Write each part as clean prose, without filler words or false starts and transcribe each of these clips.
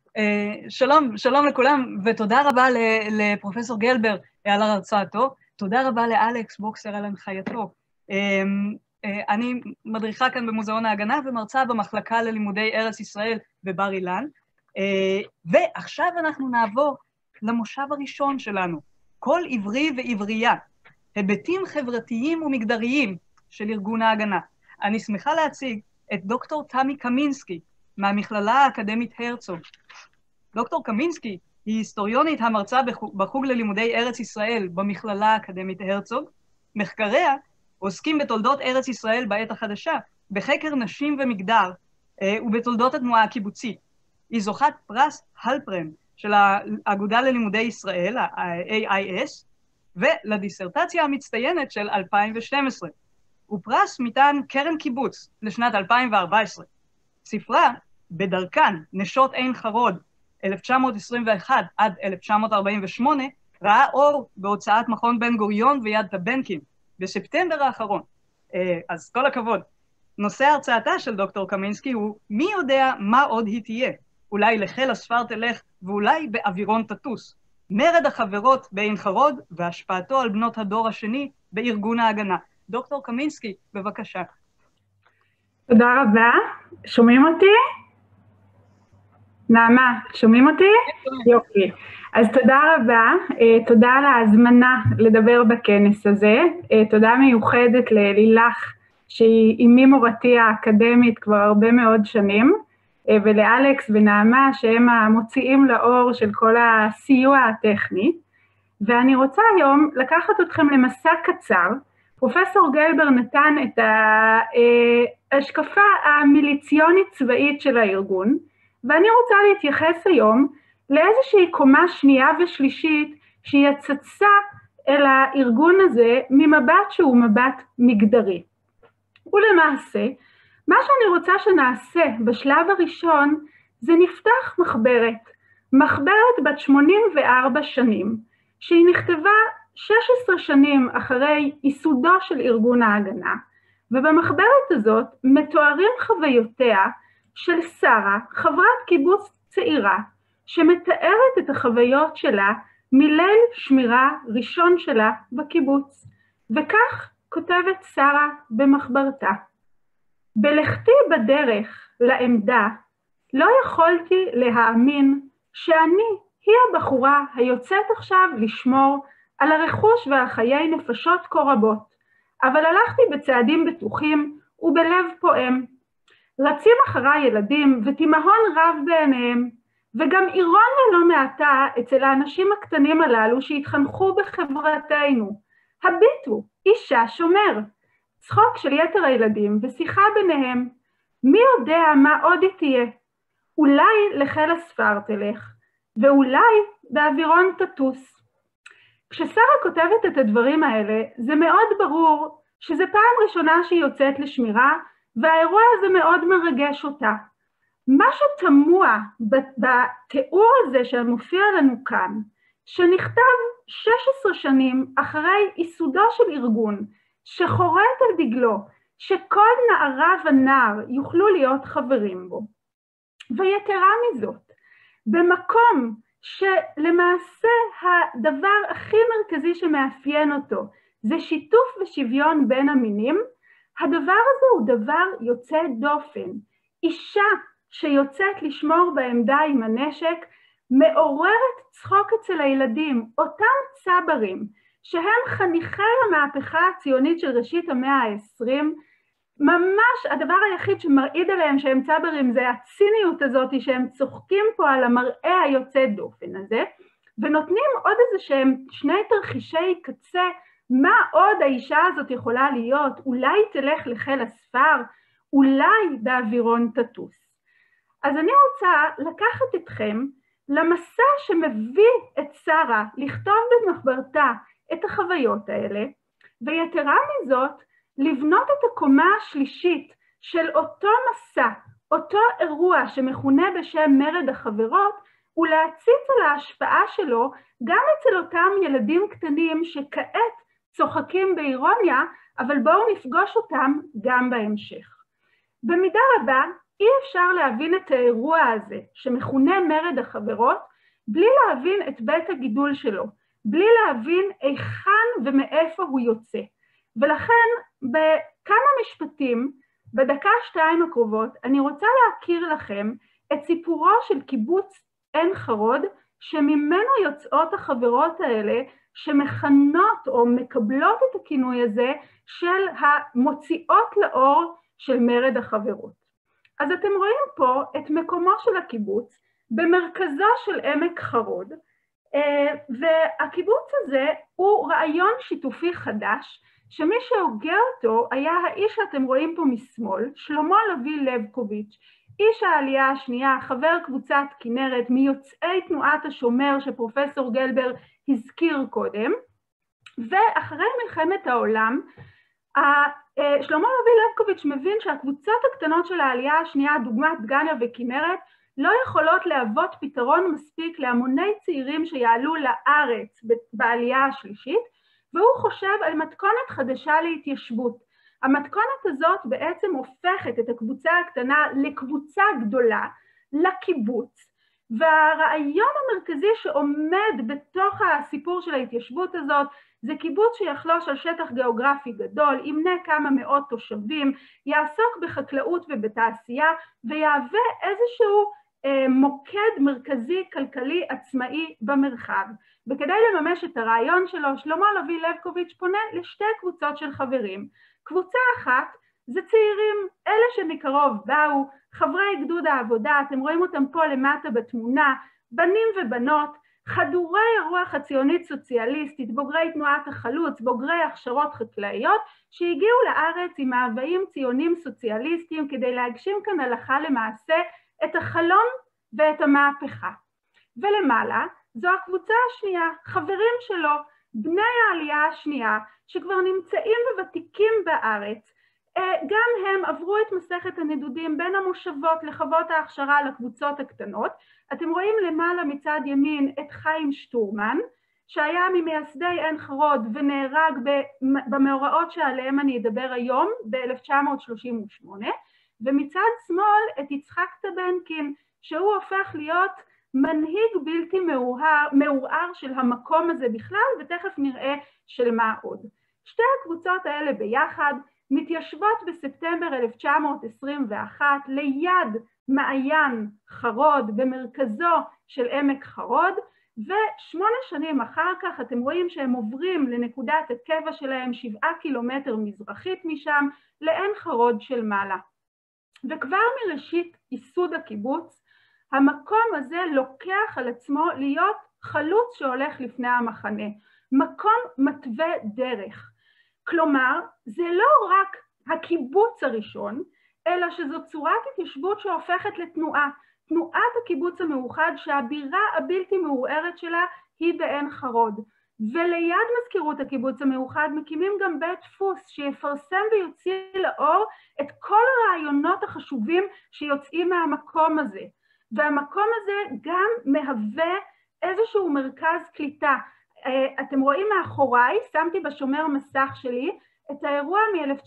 שלום לכולם, ותודה רבה לפרופסור גלבר על הרצאתו, תודה רבה לאלכס בוקסר על הנחייתו. אני מדריכה כאן במוזיאון ההגנה ומרצה במחלקה ללימודי ארץ ישראל בבר אילן, ועכשיו אנחנו נעבור למושב הראשון שלנו, כל עברי ועברייה, היבטים חברתיים ומגדריים של ארגון ההגנה. אני שמחה להציג את דוקטור תמי קמינסקי, מהמכללה האקדמית הרצוג. דוקטור קמינסקי היא היסטוריונית המרצה בחוג ללימודי ארץ ישראל במכללה האקדמית הרצוג. מחקריה עוסקים בתולדות ארץ ישראל בעת החדשה, בחקר נשים ומגדר ובתולדות התנועה הקיבוצית. היא זוכת פרס הלפרן של האגודה ללימודי ישראל, ה-AIS, ולדיסרטציה המצטיינת של 2012, ופרס מטעם קרן קיבוץ לשנת 2014. ספרה, בדרכן, נשות עין חרוד, 1921 עד 1948, ראה אור בהוצאת מכון בן גוריון ויד טבנקין, בספטמבר האחרון. אז כל הכבוד. נושא הרצאתה של דוקטור קמינסקי הוא, מי יודע מה עוד היא תהיה? אולי לחיל הספר תלך, ואולי באווירון תטוס. מרד החברות בעין חרוד, והשפעתו על בנות הדור השני בארגון ההגנה. דוקטור קמינסקי, בבקשה. תודה רבה. שומעים אותי? נעמה, שומעים אותי? יופי. אז תודה רבה, תודה על ההזמנה לדבר בכנס הזה, תודה מיוחדת ללילך, שהיא אמי מורתי האקדמית כבר הרבה מאוד שנים, ולאלכס ונעמה שהם המוציאים לאור של כל הסיוע הטכני, ואני רוצה היום לקחת אתכם למסע קצר. פרופסור גלבר נתן את ההשקפה המיליציונית צבאית של הארגון, ואני רוצה להתייחס היום לאיזושהי קומה שנייה ושלישית שהיא הצצה אל הארגון הזה ממבט שהוא מבט מגדרי. ולמעשה, מה שאני רוצה שנעשה בשלב הראשון זה נפתח מחברת בת 84 שנים, שהיא נכתבה 16 שנים אחרי ייסודו של ארגון ההגנה, ובמחברת הזאת מתוארים חוויותיה של שרה, חברת קיבוץ צעירה, שמתארת את החוויות שלה מליל שמירה ראשון שלה בקיבוץ. וכך כותבת שרה במחברתה: בלכתי בדרך לעמדה, לא יכולתי להאמין שאני היא הבחורה היוצאת עכשיו לשמור על הרכוש ועל חיי נפשות כה רבות, אבל הלכתי בצעדים בטוחים ובלב פועם. רצים אחריי ילדים ותימהון רב בעיניהם, וגם אירוניה לא מעטה אצל האנשים הקטנים הללו שהתחנכו בחברתנו. הביטו, אישה שומר. צחוק של יתר הילדים ושיחה ביניהם. מי יודע מה עוד היא תהיה? אולי לחיל הספר תלך, ואולי באווירון תטוס. כששרה כותבת את הדברים האלה, זה מאוד ברור שזה פעם ראשונה שהיא יוצאת לשמירה, והאירוע הזה מאוד מרגש אותה. מה שתמוה בתיאור הזה שמופיע לנו כאן, שנכתב 16 שנים אחרי ייסודו של ארגון, שחורט על דגלו, שכל נערה ונער יוכלו להיות חברים בו. ויתרה מזאת, במקום שלמעשה הדבר הכי מרכזי שמאפיין אותו, זה שיתוף ושוויון בין המינים, הדבר הזה הוא דבר יוצא דופן. אישה שיוצאת לשמור בעמדה עם הנשק, מעוררת צחוק אצל הילדים, אותם צברים, שהם חניכי המהפכה הציונית של ראשית המאה ה-20, ממש הדבר היחיד שמרעיד עליהם שהם צברים זה הציניות הזאת שהם צוחקים פה על המראה היוצא דופן הזה, ונותנים עוד איזה שהם שני תרחישי קצה, מה עוד האישה הזאת יכולה להיות? אולי תלך לחיל הספר, אולי באווירון תטוס. אז אני רוצה לקחת אתכם למסע שמביא את שרה לכתוב במחברתה את החוויות האלה, ויתרה מזאת, לבנות את הקומה השלישית של אותו מסע, אותו אירוע שמכונה בשם מרד החברות, ולהציץ על ההשפעה שלו גם אצל אותם ילדים קטנים שכעת צוחקים באירוניה, אבל בואו נפגוש אותם גם בהמשך. במידה רבה, אי אפשר להבין את האירוע הזה, שמכונה מרד החברות, בלי להבין את בית הגידול שלו, בלי להבין היכן ומאיפה הוא יוצא. ולכן בכמה משפטים, בדקה-שתיים הקרובות, אני רוצה להכיר לכם את סיפורו של קיבוץ עין חרוד, שממנו יוצאות החברות האלה, שמכנות או מקבלות את הכינוי הזה של המוציאות לאור של מרד החברות. אז אתם רואים פה את מקומו של הקיבוץ במרכזו של עמק חרוד, והקיבוץ הזה הוא רעיון שיתופי חדש, שמי שהוגה אותו היה האיש שאתם רואים פה משמאל, שלמה לוי לבקוביץ', איש העלייה השנייה, חבר קבוצת כנרת, מיוצאי תנועת השומר שפרופסור גלבר הזכיר קודם, ואחרי מלחמת העולם, שלמה לוי לבקוביץ' מבין שהקבוצות הקטנות של העלייה השנייה, דוגמת דגניה וכנרת, לא יכולות להוות פתרון מספיק להמוני צעירים שיעלו לארץ בעלייה השלישית, והוא חושב על מתכונת חדשה להתיישבות. המתכונת הזאת בעצם הופכת את הקבוצה הקטנה לקבוצה גדולה, לקיבוץ, והרעיון המרכזי שעומד בתוך הסיפור של ההתיישבות הזאת, זה קיבוץ שיחלוש על שטח גיאוגרפי גדול, ימנה כמה מאות תושבים, יעסוק בחקלאות ובתעשייה, ויהווה איזשהו מוקד מרכזי כלכלי עצמאי במרחב. וכדי לממש את הרעיון שלו, שלמה לוי לבקוביץ' פונה לשתי קבוצות של חברים. קבוצה אחת זה צעירים, אלה שמקרוב באו, חברי גדוד העבודה, אתם רואים אותם פה למטה בתמונה, בנים ובנות, חדורי הרוח הציונית סוציאליסטית, בוגרי תנועת החלוץ, בוגרי הכשרות חקלאיות, שהגיעו לארץ עם מאוויים ציונים סוציאליסטיים כדי להגשים כאן הלכה למעשה את החלום ואת המהפכה. ולמעלה זו הקבוצה השנייה, חברים שלו, בני העלייה השנייה, שכבר נמצאים וותיקים בארץ, גם הם עברו את מסכת הנדודים בין המושבות לחוות ההכשרה לקבוצות הקטנות. אתם רואים למעלה מצד ימין את חיים שטורמן, שהיה ממייסדי עין חרוד ונהרג במאורעות שעליהם אני אדבר היום ב-1938, ומצד שמאל את יצחק טבנקין, שהוא הופך להיות מנהיג בלתי מעורער של המקום הזה בכלל, ותכף נראה של מה עוד. שתי הקבוצות האלה ביחד מתיישבות בספטמבר 1921 ליד מעיין חרוד במרכזו של עמק חרוד, ו8 שנים אחר כך אתם רואים שהם עוברים לנקודת הקבע שלהם 7 קילומטר מזרחית משם לעין חרוד של מעלה. וכבר מראשית ייסוד הקיבוץ, המקום הזה לוקח על עצמו להיות חלוץ שהולך לפני המחנה, מקום מתווה דרך. כלומר, זה לא רק הקיבוץ הראשון, אלא שזו צורת התיישבות שהופכת לתנועה, תנועת הקיבוץ המאוחד שהבירה הבלתי מעורערת שלה היא בעין חרוד. וליד מזכירות הקיבוץ המאוחד מקימים גם בית דפוס שיפרסם ויוציא לאור את כל הרעיונות החשובים שיוצאים מהמקום הזה. והמקום הזה גם מהווה איזשהו מרכז קליטה. אתם רואים מאחוריי, שמתי בשומר מסך שלי, את האירוע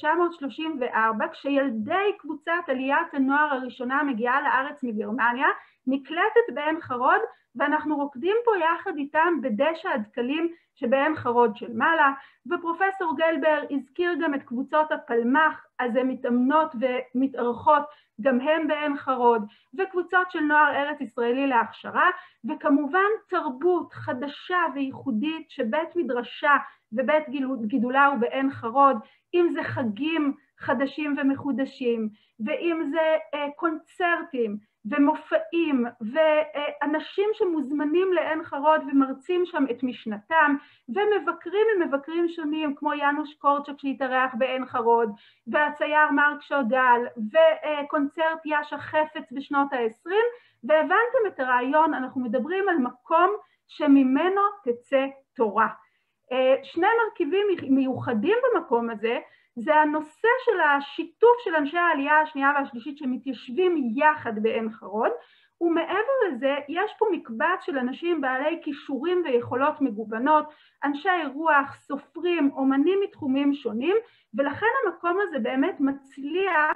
מ-1934, כשילדי קבוצת עליית הנוער הראשונה מגיעה לארץ מגרמניה, נקלטת בעין חרוד, ואנחנו רוקדים פה יחד איתם בדשא הדקלים שבעין חרוד של מעלה, ופרופסור גלבר הזכיר גם את קבוצות הפלמ"ח, אז הן מתאמנות ומתארחות גם הם בעין חרוד, וקבוצות של נוער ארץ ישראלי להכשרה, וכמובן תרבות חדשה וייחודית שבית מדרשה ובית גידולה הוא בעין חרוד, אם זה חגים חדשים ומחודשים, ואם זה קונצרטים ומופעים, ואנשים שמוזמנים לעין חרוד ומרצים שם את משנתם, ומבקרים ממבקרים שונים כמו יאנוש קורצ'ק שהתארח בעין חרוד, והצייר מרק שרגל, וקונצרט יאשה חפץ בשנות ה-20, והבנתם את הרעיון, אנחנו מדברים על מקום שממנו תצא תורה. שני מרכיבים מיוחדים במקום הזה, זה הנושא של השיתוף של אנשי העלייה השנייה והשלישית שמתיישבים יחד בעין חרוד, ומעבר לזה יש פה מקבץ של אנשים בעלי כישורים ויכולות מגוונות, אנשי רוח, סופרים, אומנים מתחומים שונים, ולכן המקום הזה באמת מצליח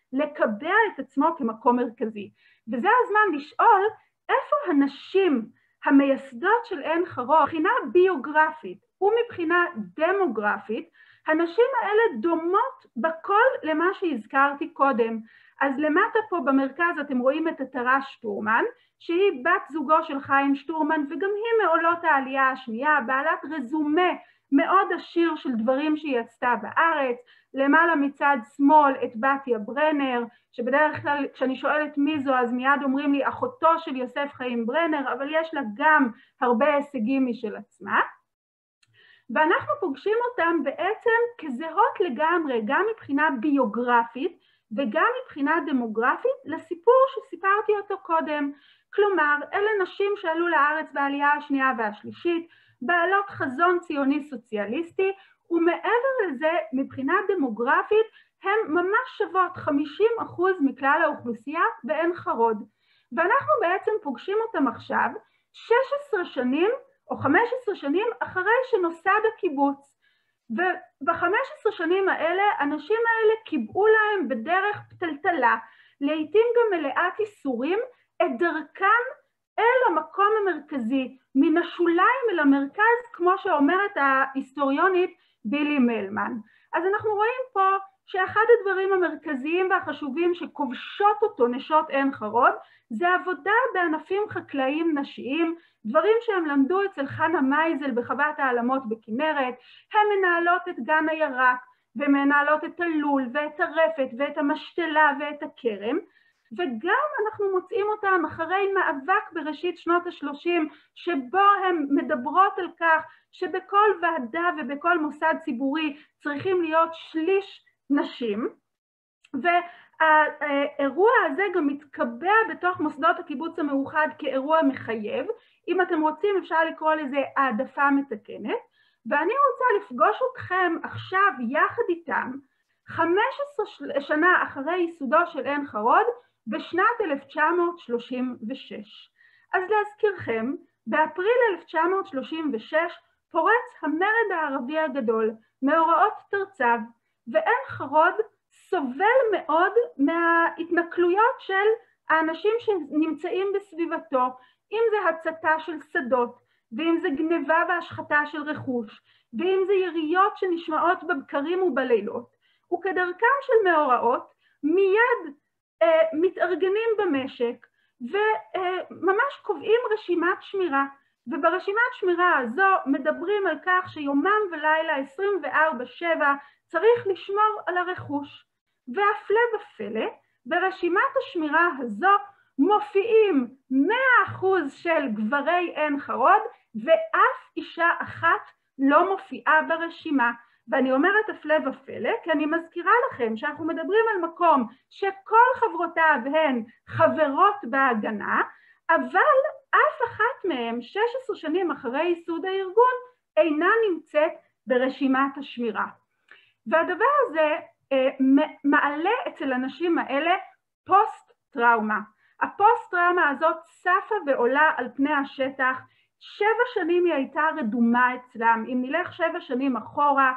לקבע את עצמו כמקום מרכזי. וזה הזמן לשאול איפה הנשים המייסדות של עין חרוד, מבחינה ביוגרפית ומבחינה דמוגרפית, הנשים האלה דומות בכל למה שהזכרתי קודם. אז למטה פה במרכז אתם רואים את עטרה שטורמן, שהיא בת זוגו של חיים שטורמן, וגם היא מעולות העלייה השנייה, בעלת רזומה מאוד עשיר של דברים שהיא עשתה בארץ. למעלה מצד שמאל את בתיה ברנר, שבדרך כלל כשאני שואלת מי זו אז מיד אומרים לי אחותו של יוסף חיים ברנר, אבל יש לה גם הרבה הישגים משל עצמה. ואנחנו פוגשים אותם בעצם כזהות לגמרי, גם מבחינה ביוגרפית וגם מבחינה דמוגרפית, לסיפור שסיפרתי אותו קודם. כלומר, אלה נשים שעלו לארץ בעלייה השנייה והשלישית, בעלות חזון ציוני סוציאליסטי, ומעבר לזה, מבחינה דמוגרפית, הן ממש שוות 50% מכלל האוכלוסייה בעין חרוד. ואנחנו בעצם פוגשים אותם עכשיו 16 שנים או 15 שנים אחרי שנוסד הקיבוץ. וב-15 שנים האלה, הנשים האלה קיבעו להם בדרך פתלתלה, לעתים גם מלאת איסורים, את דרכן אל המקום המרכזי, מן השוליים אל המרכז, כמו שאומרת ההיסטוריונית בילי מלמן. אז אנחנו רואים פה שאחד הדברים המרכזיים והחשובים שכובשות אותו נשות עין חרוד, זה עבודה בענפים חקלאיים נשיים, דברים שהם למדו אצל חנה מייזל בחוות העלמות בכנרת. הן מנהלות את גן הירק, ומנהלות את הלול ואת הרפת ואת המשתלה ואת הכרם, וגם אנחנו מוצאים אותם אחרי מאבק בראשית שנות ה-30, שבו הן מדברות על כך שבכל ועדה ובכל מוסד ציבורי צריכים להיות שליש נשים, והאירוע הזה גם מתקבע בתוך מוסדות הקיבוץ המאוחד כאירוע מחייב. אם אתם רוצים אפשר לקרוא לזה העדפה מתקנת, ואני רוצה לפגוש אתכם עכשיו יחד איתם 15 שנה אחרי ייסודו של עין חרוד בשנת 1936. אז להזכירכם, באפריל 1936 פורץ המרד הערבי הגדול, מאורעות תרצ"ב, ועין חרוד סובל מאוד מההתנכלויות של האנשים שנמצאים בסביבתו, אם זה הצתה של שדות, ואם זה גניבה והשחתה של רכוש, ואם זה יריות שנשמעות בבקרים ובלילות. וכדרכם של מאורעות, מיד מתארגנים במשק, וממש קובעים רשימת שמירה, וברשימת שמירה הזו מדברים על כך שיומם ולילה 24/7 צריך לשמור על הרכוש. והפלא ופלא, ברשימת השמירה הזו מופיעים 100% של גברי עין חרוד, ואף אישה אחת לא מופיעה ברשימה. ואני אומרת הפלא ופלא, כי אני מזכירה לכם שאנחנו מדברים על מקום שכל חברותיו הן חברות בהגנה, אבל אף אחת מהן 16 שנים אחרי ייסוד הארגון אינה נמצאת ברשימת השמירה. והדבר הזה מעלה אצל הנשים האלה פוסט-טראומה. הפוסט-טראומה הזאת צפה ועולה על פני השטח. 7 שנים היא הייתה רדומה אצלם. אם נלך 7 שנים אחורה,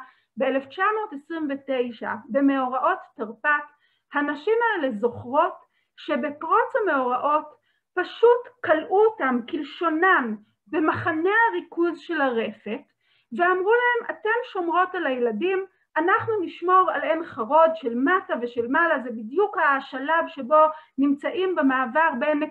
ב-1929, במאורעות תרפ"ט, הנשים האלה זוכרות שבפרוץ המאורעות פשוט קלעו אותם כלשונם במחנה הריכוז של הרפת, ואמרו להם, אתם שומרות על הילדים, אנחנו נשמור על עין חרוד של מטה ושל מעלה. זה בדיוק השלב שבו נמצאים במעבר בין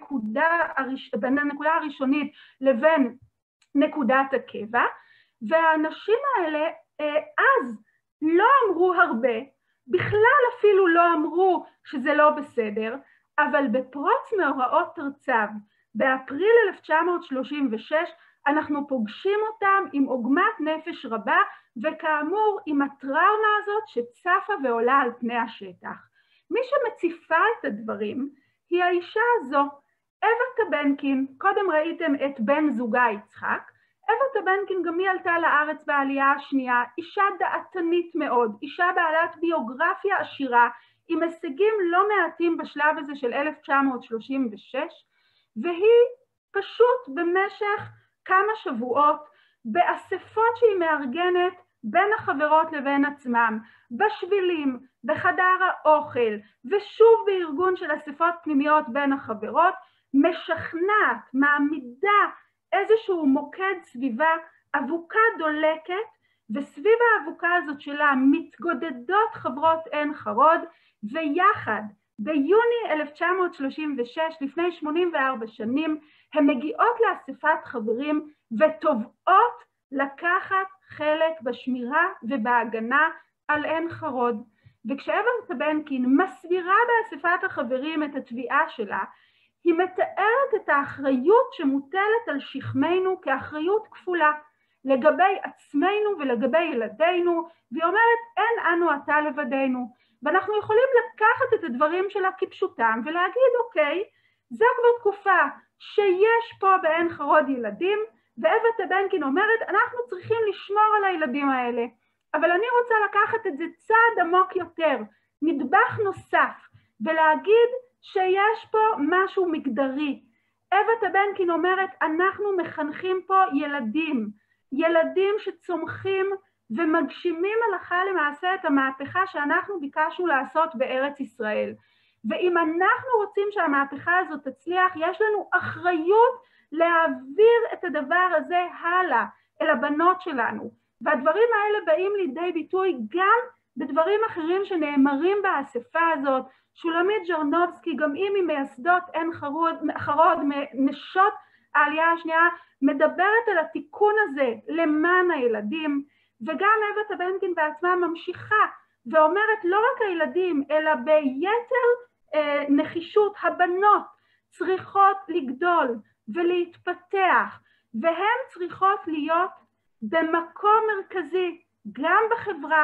הנקודה הראשונית לבין נקודת הקבע, והאנשים האלה אז לא אמרו הרבה, בכלל אפילו לא אמרו שזה לא בסדר, אבל בפרוץ מאורעות תרצ"ב, באפריל 1936, אנחנו פוגשים אותם עם עוגמת נפש רבה, וכאמור עם הטראומה הזאת שצפה ועולה על פני השטח. מי שמציפה את הדברים היא האישה הזו, אווה טבנקין. קודם ראיתם את בן זוגה יצחק. אווה טבנקין גם היא עלתה לארץ בעלייה השנייה, אישה דעתנית מאוד, אישה בעלת ביוגרפיה עשירה, עם הישגים לא מעטים בשלב הזה של 1936, והיא פשוט במשך כמה שבועות באספות שהיא מארגנת בין החברות לבין עצמם, בשבילים, בחדר האוכל, ושוב בארגון של אספות פנימיות בין החברות, משכנעת, מעמידה איזשהו מוקד סביבה, אבוקה דולקת, וסביב האבוקה הזאת שלה מתגודדות חברות עין חרוד, ויחד ביוני 1936, לפני 84 שנים, הן מגיעות לאספת חברים ותובעות לקחת חלק בשמירה ובהגנה על עין חרוד. וכשאווה טבנקין מסבירה באספת החברים את התביעה שלה, היא מתארת את האחריות שמוטלת על שכמנו כאחריות כפולה, לגבי עצמנו ולגבי ילדינו, והיא אומרת, אין אנו עתה לבדנו. ואנחנו יכולים לקחת את הדברים שלה כפשוטם ולהגיד, אוקיי, זו כבר תקופה שיש פה בעין חרוד ילדים, ואווה טבנקין אומרת, אנחנו צריכים לשמור על הילדים האלה. אבל אני רוצה לקחת את זה צעד עמוק יותר, נדבך נוסף, ולהגיד שיש פה משהו מגדרי. אווה טבנקין אומרת, אנחנו מחנכים פה ילדים שצומחים ומגשימים הלכה למעשה את המהפכה שאנחנו ביקשנו לעשות בארץ ישראל. ואם אנחנו רוצים שהמהפכה הזאת תצליח, יש לנו אחריות להעביר את הדבר הזה הלאה אל הבנות שלנו. והדברים האלה באים לידי ביטוי גם בדברים אחרים שנאמרים באספה הזאת. שולמית ג'רנובסקי, גם היא ממייסדות עין חרוד, נשות העלייה השנייה, מדברת על התיקון הזה למען הילדים, וגם אווה טבנקין בעצמה ממשיכה ואומרת לא רק הילדים, אלא ביתר נחישות הבנות צריכות לגדול ולהתפתח, והן צריכות להיות במקום מרכזי גם בחברה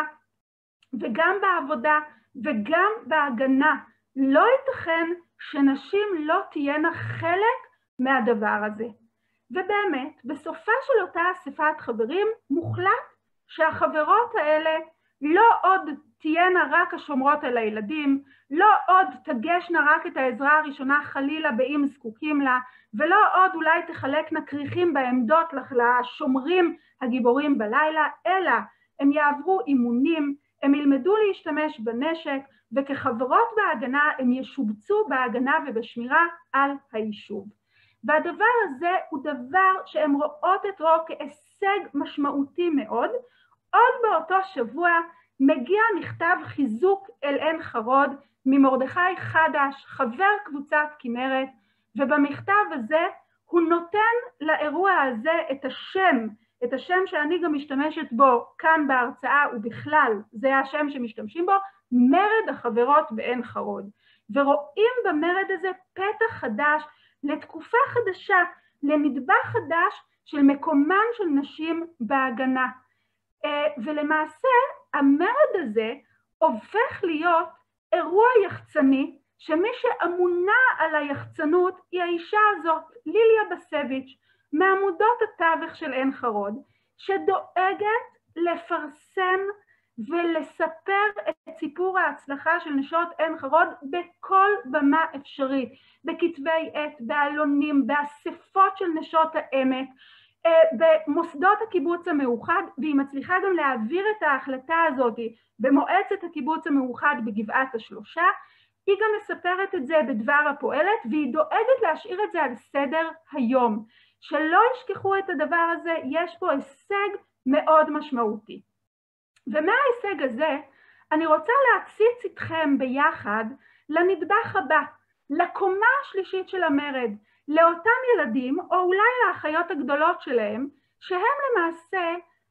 וגם בעבודה וגם בהגנה. לא ייתכן שנשים לא תהיינה חלק מהדבר הזה. ובאמת, בסופה של אותה אספת חברים, מוחלט שהחברות האלה לא עוד תהיינה רק השומרות על הילדים, לא עוד תגשנה רק את העזרה הראשונה חלילה באם זקוקים לה, ולא עוד אולי תחלקנה כריכים בעמדות לשומרים הגיבורים בלילה, אלא הם יעברו אימונים, הם ילמדו להשתמש בנשק, וכחברות בהגנה הם ישובצו בהגנה ובשמירה על היישוב. והדבר הזה הוא דבר שהן רואות אותו כהישג משמעותי מאוד. עוד באותו שבוע מגיע מכתב חיזוק אל עין חרוד ממרדכי חדש, חבר קבוצת כנרת, ובמכתב הזה הוא נותן לאירוע הזה את השם שאני גם משתמשת בו כאן בהרצאה, ובכלל זה השם שמשתמשים בו, מרד החברות בעין חרוד. ורואים במרד הזה פתח חדש לתקופה חדשה, לנדבך חדש של מקומן של נשים בהגנה. ולמעשה המרד הזה הופך להיות אירוע יחצני, שמי שאמונה על היחצנות היא האישה הזאת, ליליה בסביץ', מעמודות התווך של עין חרוד, שדואגת לפרסם ולספר את סיפור ההצלחה של נשות עין חרוד בכל במה אפשרית, בכתבי עת, בעלונים, באספות של נשות העמק, במוסדות הקיבוץ המאוחד, והיא מצליחה גם להעביר את ההחלטה הזאת במועצת הקיבוץ המאוחד בגבעת השלושה. היא גם מספרת את זה בדבר הפועלת, והיא דואגת להשאיר את זה על סדר היום. שלא ישכחו את הדבר הזה, יש פה הישג מאוד משמעותי. ומההישג הזה אני רוצה להציץ איתכם ביחד לנדבך הבא, לקומה השלישית של המרד, לאותם ילדים או אולי לאחיות הגדולות שלהם, שהם למעשה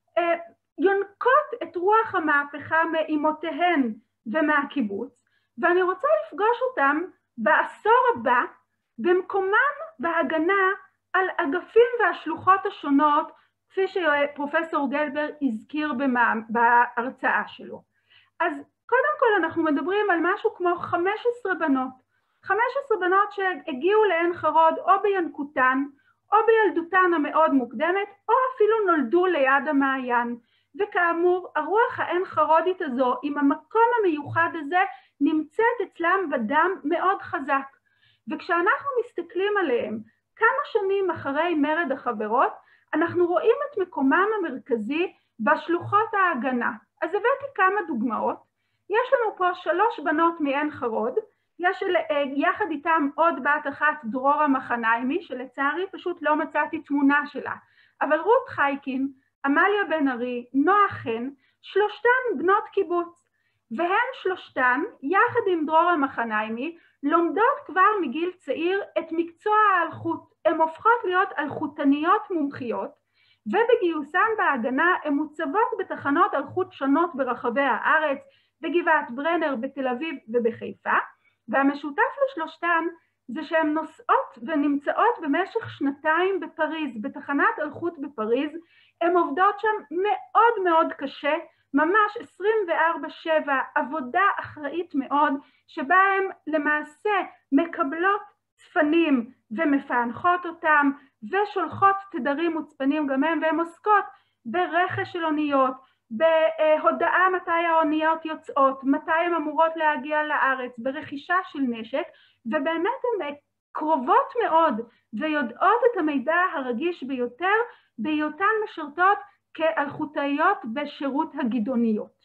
יונקות את רוח המהפכה מאימותיהן ומהקיבוץ, ואני רוצה לפגוש אותם בעשור הבא במקומם בהגנה על אגפים והשלוחות השונות, כפי שפרופסור גלבר הזכיר בהרצאה שלו. אז קודם כל אנחנו מדברים על משהו כמו 15 בנות, 15 בנות שהגיעו לעין חרוד או בינקותן, או בילדותן המאוד מוקדמת, או אפילו נולדו ליד המעיין. וכאמור, הרוח העין חרודית הזו, עם המקום המיוחד הזה, נמצאת אצלם בדם מאוד חזק. וכשאנחנו מסתכלים עליהם, כמה שנים אחרי מרד החברות, אנחנו רואים את מקומם המרכזי בשלוחות ההגנה. אז הבאתי כמה דוגמאות. יש לנו פה 3 בנות מעין חרוד, יש יחד איתם עוד בת אחת, דרורה מחניימי, שלצערי פשוט לא מצאתי תמונה שלה. אבל רות חייקין, עמליה בן ארי, נועה חן, 3 בנות קיבוץ, והן 3 יחד עם דרורה מחניימי לומדות כבר מגיל צעיר את מקצוע האלחוט. הן הופכות להיות אלחוטניות מומחיות, ובגיוסן בהגנה הן מוצבות בתחנות אלחוט שונות ברחבי הארץ, בגבעת ברנר, בתל אביב ובחיפה, והמשותף לשלושתן זה שהן נוסעות ונמצאות במשך 2 בפריז, בתחנת אלחוט בפריז. הן עובדות שם מאוד מאוד קשה, ממש 24/7, עבודה אחראית מאוד, שבה הן למעשה מקבלות צפנים ומפענחות אותם, ושולחות תדרים וצפנים גם הם, והן עוסקות ברכש של אוניות, בהודעה מתי האוניות יוצאות, מתי הן אמורות להגיע לארץ, ברכישה של נשק, ובאמת הן קרובות מאוד ויודעות את המידע הרגיש ביותר בהיותן משרתות כאלחוטאיות בשירות הגדעוניות.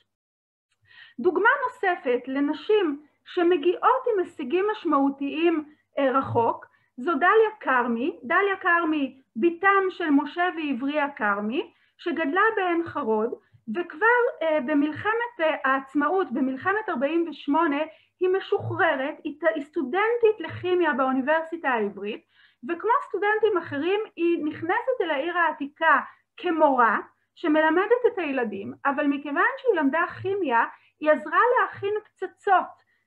דוגמה נוספת לנשים שמגיעות עם הישגים משמעותיים רחוק, זו דליה כרמי. דליה כרמי, ביתם של משה ועבריה כרמי, שגדלה בעין חרוד, וכבר במלחמת העצמאות, במלחמת 48, היא משוחררת, היא סטודנטית לכימיה באוניברסיטה העברית, וכמו סטודנטים אחרים היא נכנסת אל העיר העתיקה כמורה שמלמדת את הילדים, אבל מכיוון שהיא למדה כימיה, היא עזרה להכין פצצות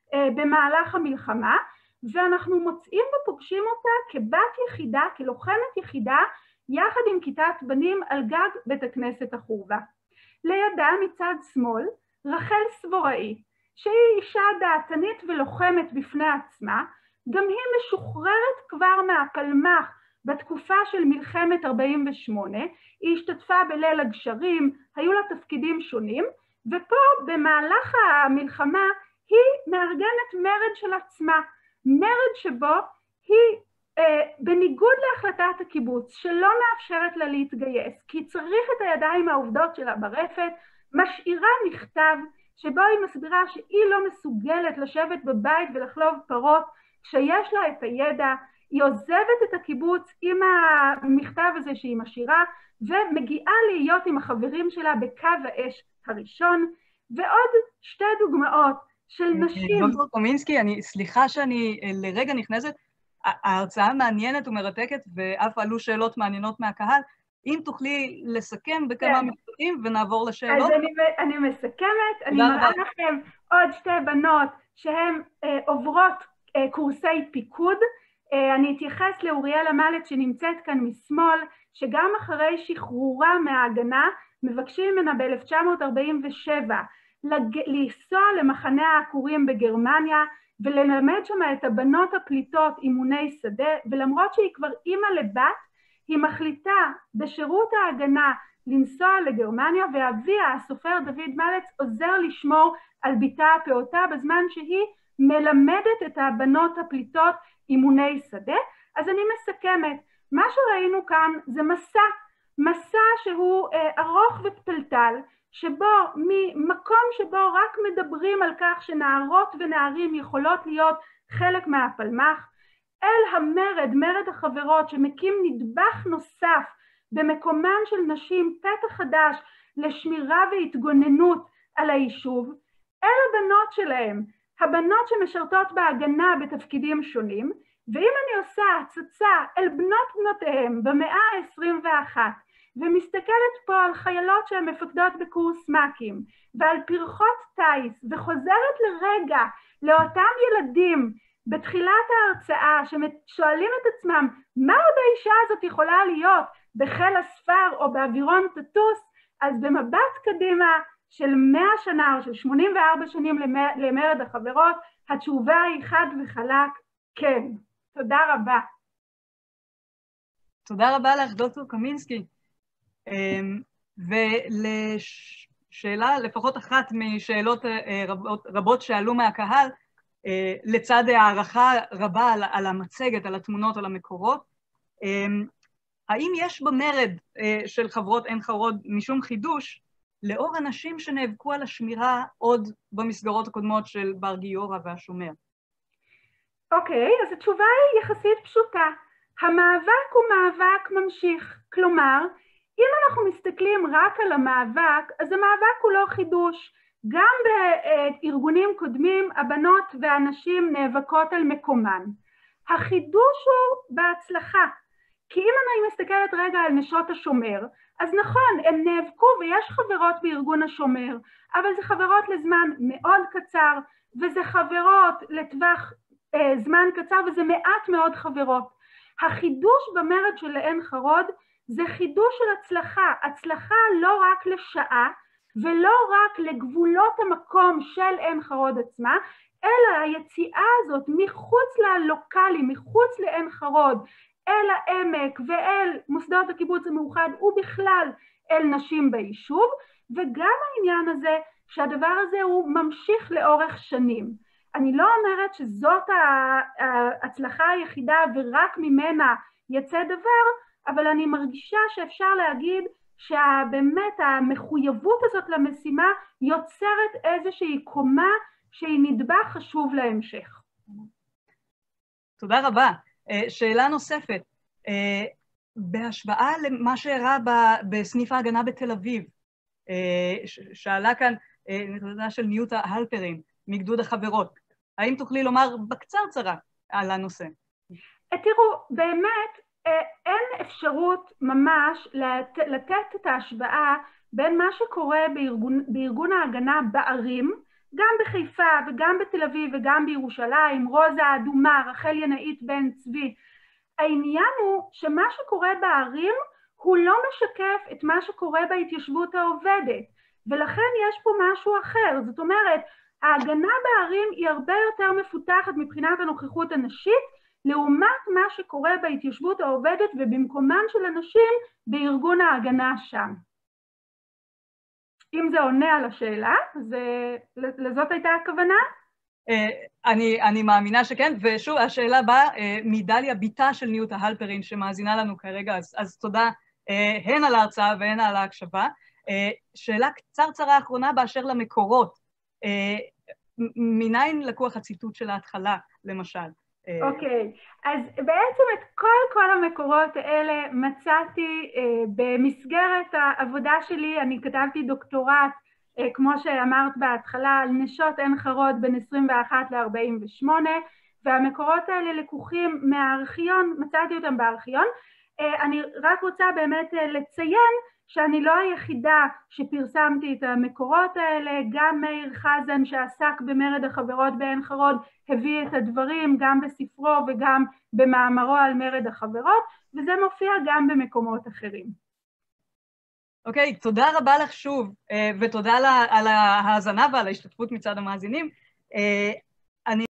במהלך המלחמה, ואנחנו מוצאים ופוגשים אותה כבת יחידה, כלוחמת יחידה, יחד עם כיתת בנים על גג בית הכנסת החורבה. לידה מצד שמאל רחל סבוראי, שהיא אישה דעתנית ולוחמת בפני עצמה, גם היא משוחררת כבר מהפלמ"ח בתקופה של מלחמת 48, היא השתתפה בליל הגשרים, היו לה תפקידים שונים, ופה במהלך המלחמה היא מארגנת מרד של עצמה, מרד שבו היא בניגוד להחלטת הקיבוץ שלא מאפשרת לה להתגייס, כי צריך את הידיים העובדות שלה ברפת, משאירה מכתב שבו היא מסבירה שהיא לא מסוגלת לשבת בבית ולחלוב פרות כשיש לה את הידע, היא עוזבת את הקיבוץ עם המכתב הזה שהיא משאירה, ומגיעה להיות עם החברים שלה בקו האש הראשון. ועוד 2 דוגמאות של נשים. דוקטור קומינסקי, סליחה שאני לרגע נכנסת, ההרצאה מעניינת ומרתקת, ואף עלו שאלות מעניינות מהקהל. אם תוכלי לסכם בכמה משפטים ונעבור לשאלות. אז אני מסכמת, אני מראה לכם עוד 2 בנות שהן עוברות קורסי פיקוד. אני אתייחס לאוריאל המלט שנמצאת כאן משמאל, שגם אחרי שחרורה מההגנה, מבקשים ממנה ב-1947 לנסוע למחנה העקורים בגרמניה, וללמד שם את הבנות הפליטות אימוני שדה, ולמרות שהיא כבר אימא לבת, היא מחליטה בשירות ההגנה לנסוע לגרמניה, ואביה, הסופר דוד מלץ, עוזר לשמור על ביתה הפעוטה, בזמן שהיא מלמדת את הבנות הפליטות אימוני שדה. אז אני מסכמת, מה שראינו כאן זה מסע שהוא ארוך ופתלתל, שבו ממקום שבו רק מדברים על כך שנערות ונערים יכולות להיות חלק מהפלמ"ח, אל המרד, מרד החברות, שמקים נדבך נוסף במקומן של נשים, פתח חדש לשמירה והתגוננות על היישוב, אל הבנות שלהם, הבנות שמשרתות בהגנה בתפקידים שונים. ואם אני עושה הצצה אל בנותיהם במאה ה-21, ומסתכלת פה על חיילות שהן מפקדות בקורס מ"כים, ועל פרחות טייס, וחוזרת לרגע לאותם ילדים בתחילת ההרצאה ששואלים את עצמם מה עוד האישה הזאת יכולה להיות בחיל הספר או באווירון טטוס, אז במבט קדימה של 100 שנה או של 84 שנים למרד החברות, התשובה היא חד וחלק כן. תודה רבה. תודה רבה לך דוקטור קומינסקי. ולשאלה, לפחות אחת משאלות רבות שעלו מהקהל, לצד הערכה רבה על המצגת, על התמונות, על המקורות, האם יש במרד של חברות עין חרוד משום חידוש, לאור אנשים שנאבקו על השמירה עוד במסגרות הקודמות של בר גיורא והשומר? אוקיי, אז התשובה היא יחסית פשוטה. המאבק הוא מאבק ממשיך. כלומר, אם אנחנו מסתכלים רק על המאבק, אז המאבק הוא לא חידוש. גם בארגונים קודמים הבנות והנשים נאבקות על מקומן. החידוש הוא בהצלחה. כי אם אני מסתכלת רגע על נשות השומר, אז נכון, הן נאבקו ויש חברות בארגון השומר, אבל זה חברות לזמן מאוד קצר, וזה חברות לטווח זמן קצר, וזה מעט מאוד חברות. החידוש במרד של עין חרוד זה חידוש של הצלחה, הצלחה לא רק לשעה, ולא רק לגבולות המקום של עין חרוד עצמה, אלא היציאה הזאת מחוץ ללוקלי, מחוץ לעין חרוד, אל העמק ואל מוסדות הקיבוץ המאוחד ובכלל אל נשים ביישוב, וגם העניין הזה שהדבר הזה הוא ממשיך לאורך שנים. אני לא אומרת שזאת ההצלחה היחידה ורק ממנה יצא דבר, אבל אני מרגישה שאפשר להגיד שבאמת המחויבות הזאת למשימה יוצרת איזושהי קומה שהיא נדבך חשוב להמשך. תודה רבה. שאלה נוספת, בהשוואה למה שאירע בסניף ההגנה בתל אביב, שאלה כאן נקודה של ניוטה הלפרין מגדוד החברות, האם תוכלי לומר בקצרצרה על הנושא? תראו, באמת אין אפשרות ממש לתת את ההשוואה בין מה שקורה בארגון ההגנה בערים, גם בחיפה וגם בתל אביב וגם בירושלים, רוזה האדומה, רחל ינאית בן צבי. העניין הוא שמה שקורה בערים הוא לא משקף את מה שקורה בהתיישבות העובדת, ולכן יש פה משהו אחר. זאת אומרת, ההגנה בערים היא הרבה יותר מפותחת מבחינת הנוכחות הנשית, לעומת מה שקורה בהתיישבות העובדת ובמקומן של הנשים בארגון ההגנה שם. אם זה עונה על השאלה, לזאת הייתה הכוונה? אני מאמינה שכן, ושוב, השאלה באה מדליה ביתה של ניוטה הלפרין, שמאזינה לנו כרגע, אז תודה הן על ההרצאה והן על ההקשבה. שאלה קצרצרה האחרונה באשר למקורות, מניין לקוח הציטוט של ההתחלה, למשל? אוקיי, אז בעצם את כל המקורות האלה מצאתי במסגרת העבודה שלי. אני כתבתי דוקטורט, כמו שאמרת בהתחלה, על נשות עין חרוד בין 21 ל-48, והמקורות האלה לקוחים מהארכיון, מצאתי אותם בארכיון. אני רק רוצה באמת לציין שאני לא היחידה שפרסמתי את המקורות האלה, גם מאיר חזן שעסק במרד החברות בעין חרוד הביא את הדברים גם בספרו וגם במאמרו על מרד החברות, וזה מופיע גם במקומות אחרים. אוקיי, תודה רבה לך שוב, ותודה על ההאזנה ועל ההשתתפות מצד המאזינים.